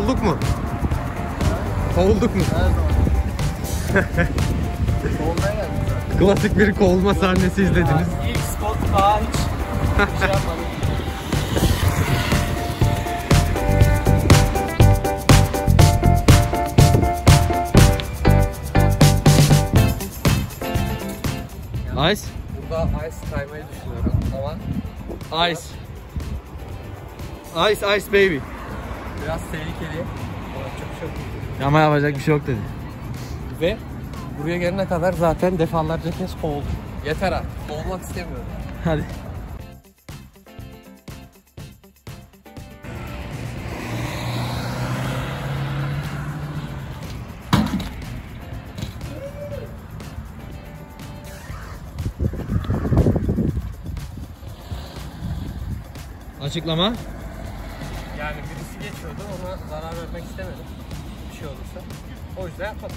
Kovulduk mu? Kovulduk mu? Her zaman. Kovulmaya geldik zaten. Klasik bir kovulma sahnesi izlediniz. İlk spot daha hiç şey yapmadım. Ice? Burada ice kaymayı düşünüyorum ama Ice. Ice baby. biraz tehlikeli. Yapacak bir şey yok. Ama yapacak bir şey yok dedi. Ve buraya gelene kadar zaten defalarca kez kovuldum. Yeter artık. Kovulmak istemiyorum. Hadi. Açıklama. Yani birisi geçiyordu, ona zarar vermek istemedim. Bir şey olursa. O yüzden yapmadım.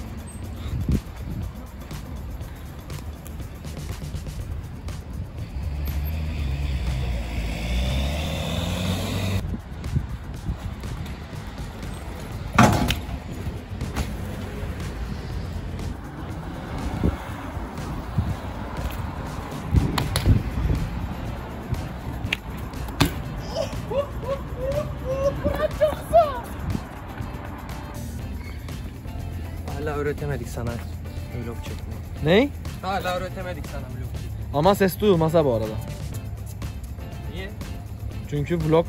Hala öğretemedik sana vlog çekmeyi. Ney? Hala öğretemedik sana vlog çekmeyi. Ama ses duyulmaz ha bu arada. Niye? Çünkü vlog,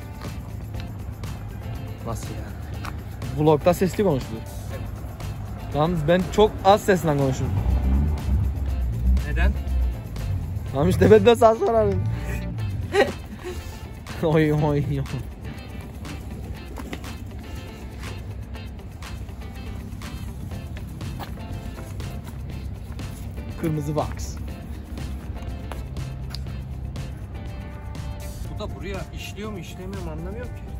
Nasıl yani? vlogda sesli konuşulur. Tamam, ben çok az sesle konuşurum. Neden? Tamam işte ben de sana sorarım. Oy oy oy. Kırmızı box. Bu da buraya işliyor mu işlemiyor mu anlamıyorum ki.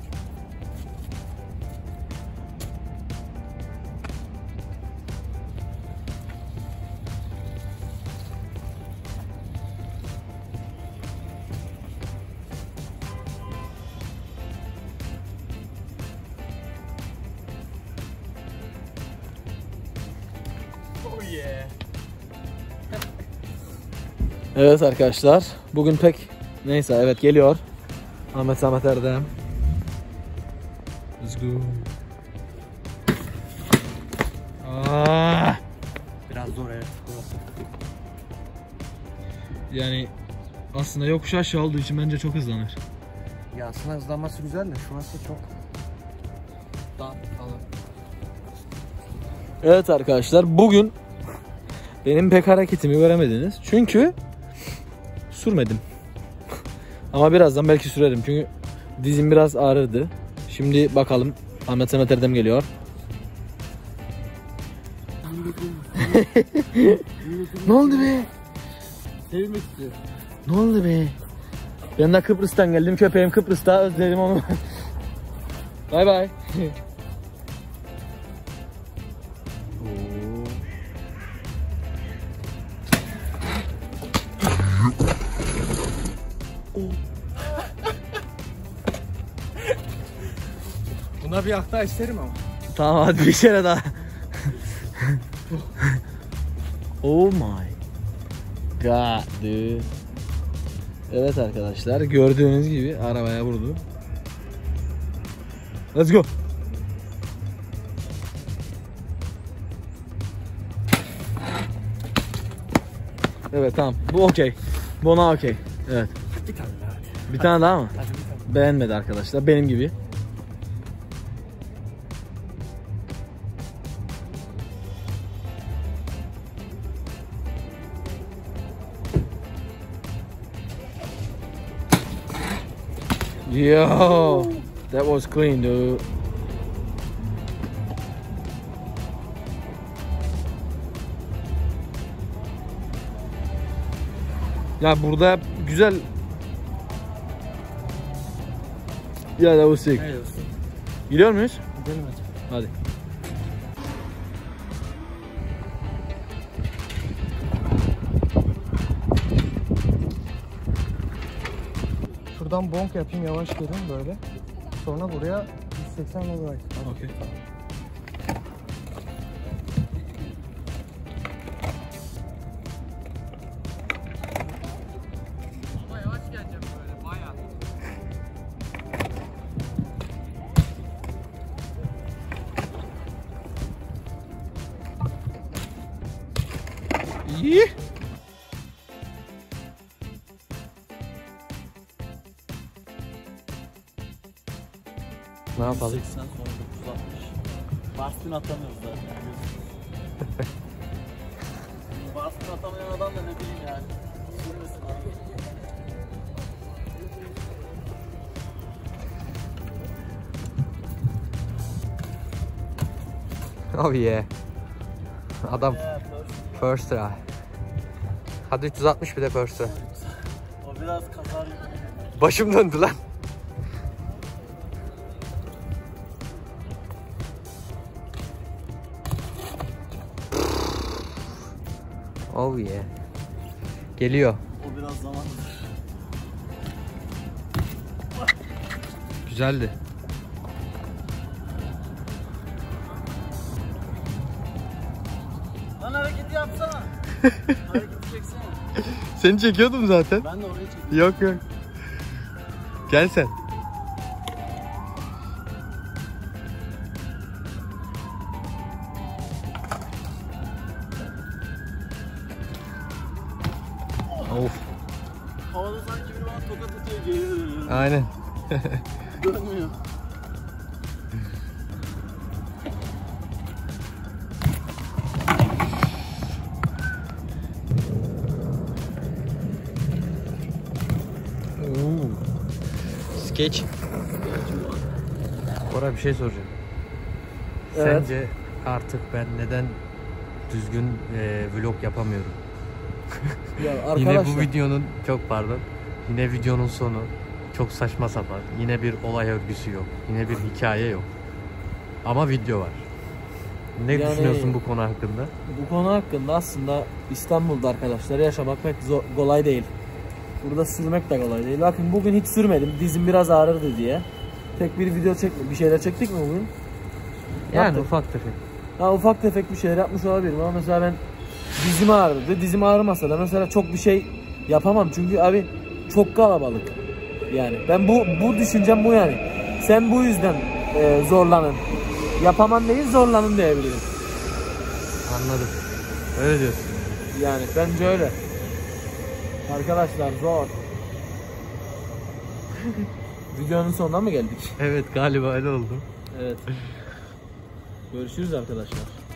Oh yeah. Evet arkadaşlar, bugün pek neyse, evet geliyor. Ahmet Samet Erdem. Let's go. Biraz zor evet burası. Yani aslında yokuş aşağı olduğu için bence çok hızlanır. Ya aslında hızlanması güzel de şurası çok dar falan. Evet arkadaşlar, bugün benim pek hareketimi göremediniz. Çünkü sürmedim. Ama birazdan belki sürerim. Çünkü dizim biraz ağrırdı. Şimdi bakalım. Ahmet Samet Erdem geliyor. Ne oldu be? Sevmek istiyor. Ne oldu be? Ben de Kıbrıs'tan geldim. Köpeğim Kıbrıs'ta. Özledim onu. Bay bay. Buna bir hafta isterim ama. Tamam hadi bir kere daha. Oh my god dude. Evet arkadaşlar, gördüğünüz gibi arabaya vurdu. Let's go. Evet tamam, bu okey. Buna okey. Evet. Bir tane daha hadi. Bir tane daha mı? Hadi bir tane. Beğenmedi arkadaşlar, benim gibi. Yo, that was clean dude. Ya burada güzel. Ya that was sick. Hayır olsun. Gidiyor muyuz? Gidelim hadi. Hadi. Şuradan bonk yapayım, yavaş gelin böyle. Sonra buraya 180 GB. Okey. Ama yavaş geleceğim böyle bayağı. İyi. Ne yapalım? 80 sonra 960. Bastin atamıyoruz zaten. Bastin atamayan adam da ne bileyim yani. Sürmesin abi. Oh yeah. Adam first try. Hadi 360 bir de first try. O biraz kazar. Başım döndü lan. Oh yeah. Geliyor. O biraz zaman. Güzeldi. Lan hareketi yapsana. Hareketi çeksene. Seni çekiyordum zaten. Ben de oraya çekeyim. Yok yok. Gel sen. Of. Havada sanki biri bana tokat atıyor, geriye dönüyor. Aynen. Dönmüyor. Sketch. Bora bir şey soracağım. Evet. Sence artık ben neden düzgün vlog yapamıyorum? Ya Yine bu videonun çok pardon. Yine videonun sonu çok saçma sapan. Yine bir olay örgüsü yok. Yine bir hikaye yok. Ama video var. Ne Yani- düşünüyorsun bu konu hakkında? Bu konu hakkında aslında İstanbul'da arkadaşlar yaşamak pek kolay değil. Burada sürmek de kolay değil. Bakın bugün hiç sürmedim. Dizim biraz ağrırdı diye. Tek bir video çekmedik. Bir şeyler çektik mi bugün? Yani Yaptık. ufak tefek. Ha, ufak tefek bir şeyler yapmış olabilirim ama mesela ben dizim ağrıdı. Dizim ağrımasa da mesela çok bir şey yapamam. Çünkü abi çok kalabalık. Yani ben bu düşüncem bu yani. Sen bu yüzden zorlanın. Yapaman değil zorlanın diyebilirim. Anladım. Öyle diyorsun. Yani bence öyle. Arkadaşlar zor. Videonun sonuna mı geldik? Evet galiba öyle oldu. Evet. Görüşürüz arkadaşlar.